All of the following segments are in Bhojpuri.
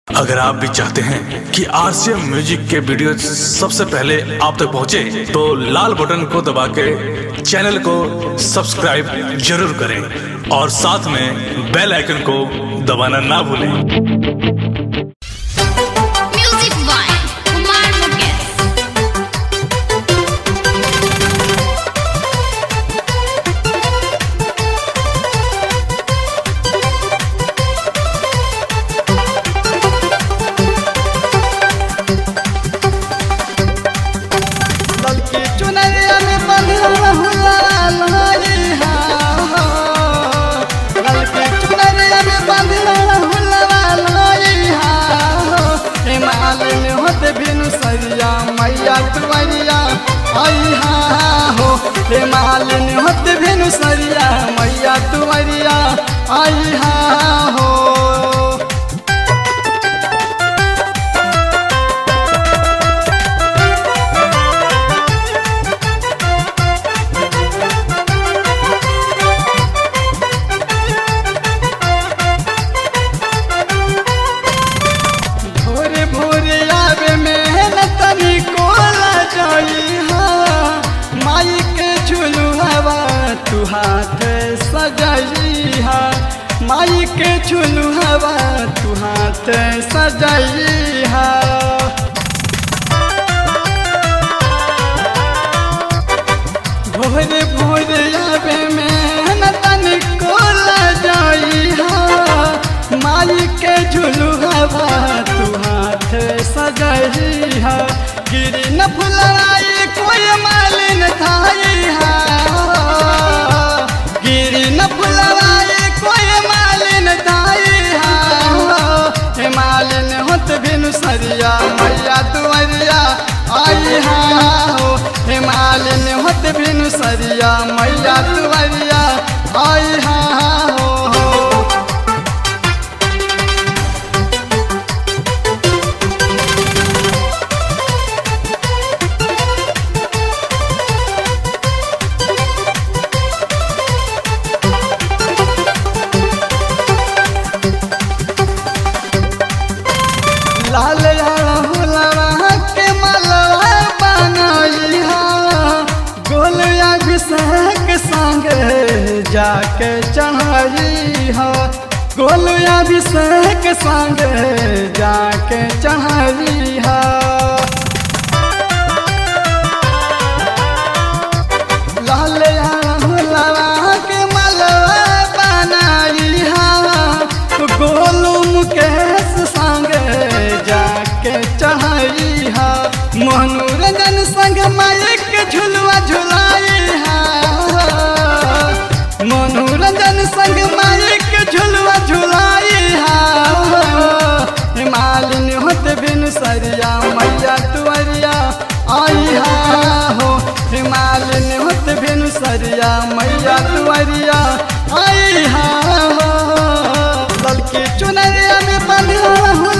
अगर आप भी चाहते हैं कि आरसीएम म्यूजिक के वीडियो सबसे पहले आप तक पहुंचे, तो लाल बटन को दबा के चैनल को सब्सक्राइब जरूर करें और साथ में बेल आइकन को दबाना ना भूलें। मैया तुवरिया आई हो हे मालिन होत भेनु सरिया मैया तुवरिया आई हो। भोरे भोरे आवे मेहनत माई के झुलुआ तू हाथ सजाई हा, माई के झुलुआ तू हाथ सजाई हा। भोरे भोरे आवे मेहनतन को जाई हा, माई के झुलुआ तू हाथ सजाई हा। गिरी न फुलवाई कोई मालिन थाई हा, गिरी न फुलवाई कोई मालिन थाई हा। हे मालिन होत बिनु सरिया मैया तुवरिया आई हो, हे मालिन होत बिनु सरिया मैया तुवरिया आई हो। लाल हुलवा के मलवा बनाई हा, गोलिया अभिषेक संग जाके चढ़ाई हा, गोलिया अभिषेक संग जाके चढ़ाई हा। लाल हुलवा के मलवा बनाई हा, गोलू मुकेश संग जाके चढ़ाई हा। मनोरंजन संग माइक झुलवा झुलाई हा, मनोरंजन संग माइक झुलवा झुलाई हा। मालिन होत बिनु सरिया मैया तुवरिया आई हो, मालिन होत बिनु सरिया मैया तुवरिया आई हो। ललकी चुनरिया में बंधा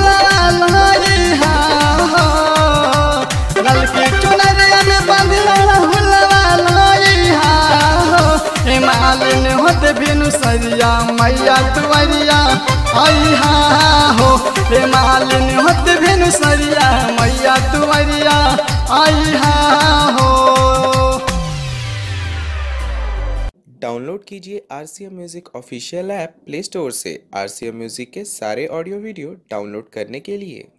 मालिन होत बिनु सरिया मैया तुवरिया आई हो, हे मालिन होत बिनु सरिया मैया तुवरिया आई हो। डाउनलोड कीजिए RCM music official app play store से। आरसीएम म्यूजिक के सारे ऑडियो वीडियो डाउनलोड करने के लिए